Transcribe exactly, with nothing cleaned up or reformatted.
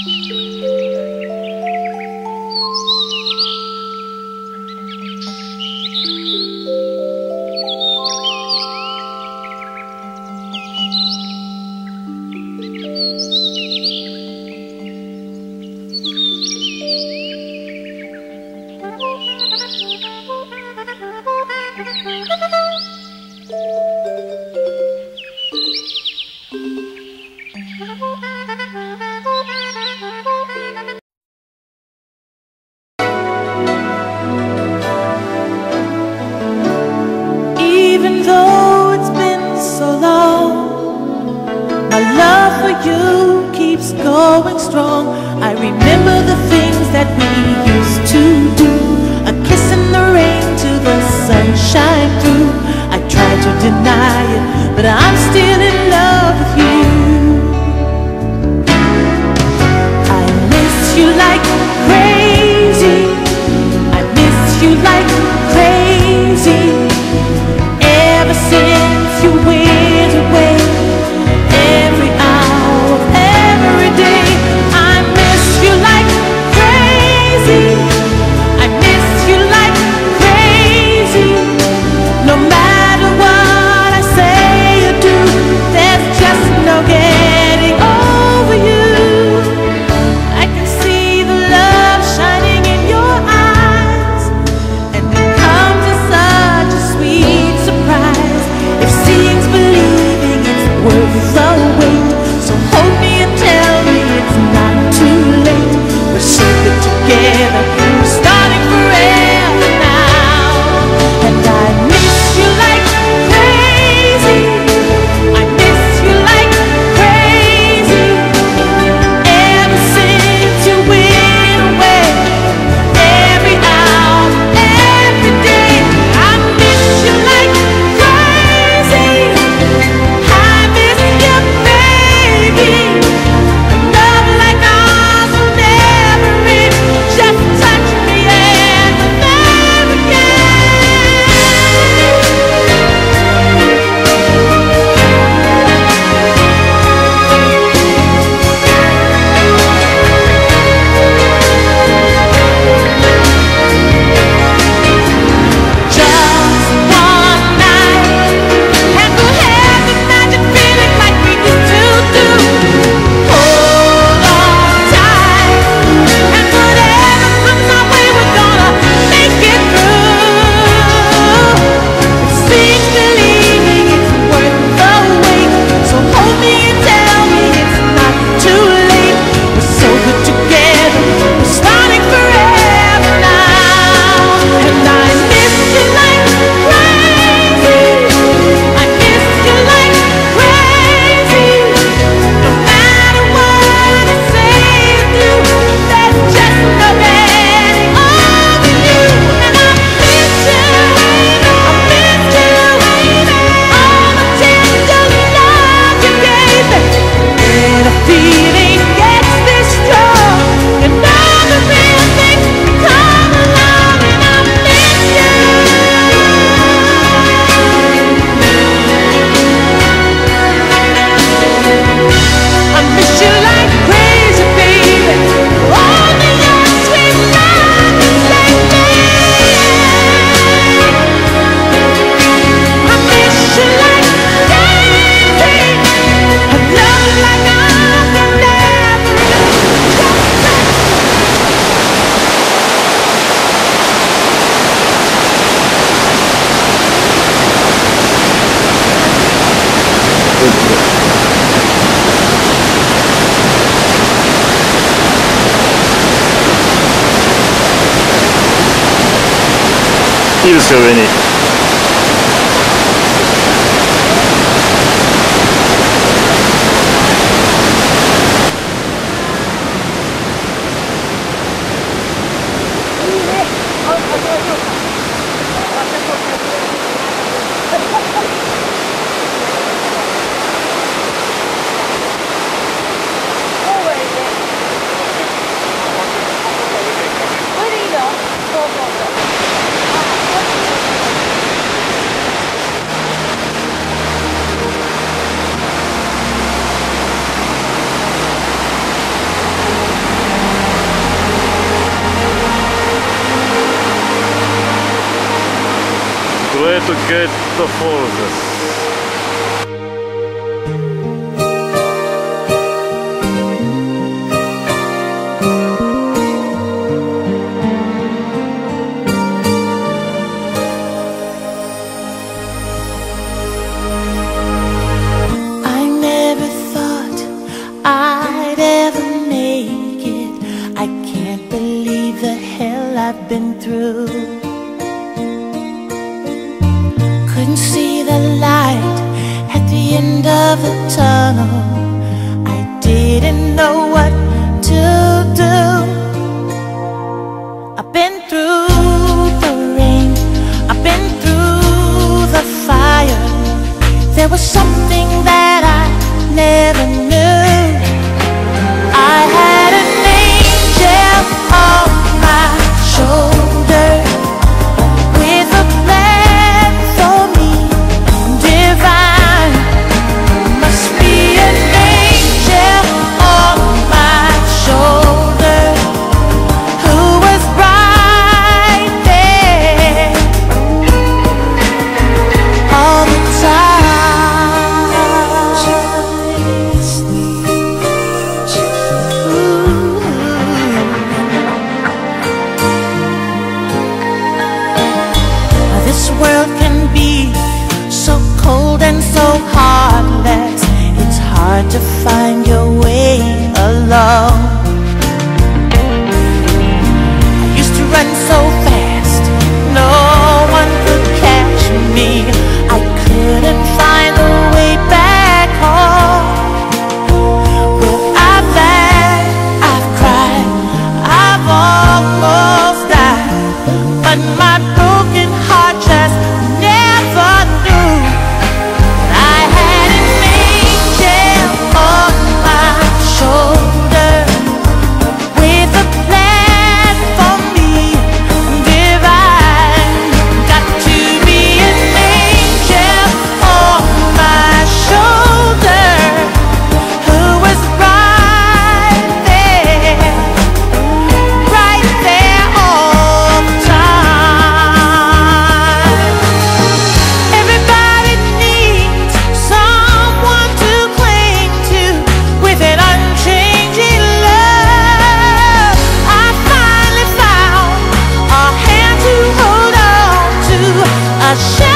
Even though it's been so long, my love for you keeps going strong. I remember the things that we used to do, a kiss in the rain till the sunshine through. I try to deny it, but I'm still in love with you. I miss you like crazy, I miss you like crazy. Ever since you went away, every hour of every day, I miss you like crazy, I miss you like crazy. No matter what I say or do, there's just no getting over you. I can see the love shining in your eyes, and it comes as such a sweet surprise. If seeing's believing, it's worth the wait. So hold me and tell me it's not too late. We're so good together, we're starting forever now. And I miss you like crazy, I miss you like crazy. Ever since you went away, every hour, every day, I miss you like crazy. I miss you, baby. A love like ours will never end. Just touch me and we'll never again. Just one night, and we'll have the magic feeling like we used to do. Hold on tight, and whatever comes our way, we're gonna make it through. It seems believing it's worth the wait. So hold me and tell me it's not too late. We're so good together, we're starting forever now. And I miss you like crazy, I miss you like crazy. No matter what I say or do, there's just no getting over you. And I miss you, I miss you, all the tender love you gave me. When a feeling gets this strong, you know the real thing come along, and I miss you. I miss you like crazy, baby. Only your sweet love can save me. I miss you like crazy. A love like ours will never いいですよ、上に。 これでいいの？そうそうそう。あ、 to get the forces. I've been through. Couldn't see the light at the end of the tunnel. I didn't know what to do. I've been through the rain, I've been through the fire. There was something that I never knew. I had an angel on my shoulder with a plan for me, divine. Must be an angel on my shoulder who was right there all the time. Ooh. This world can be so cold and so heartless. It's hard to find your way along. I used to run so fast, no one could catch me. I couldn't find the way back home. Well, I've laughed, I've cried, I've almost died, but my broken heart just never knew I had an angel on my shoulder with a plan for me, divine. Got to be an angel on my shoulder who was right there, right there all the time. Everybody needs someone to cling to with an unchanging love. I finally found a hand to hold on to, a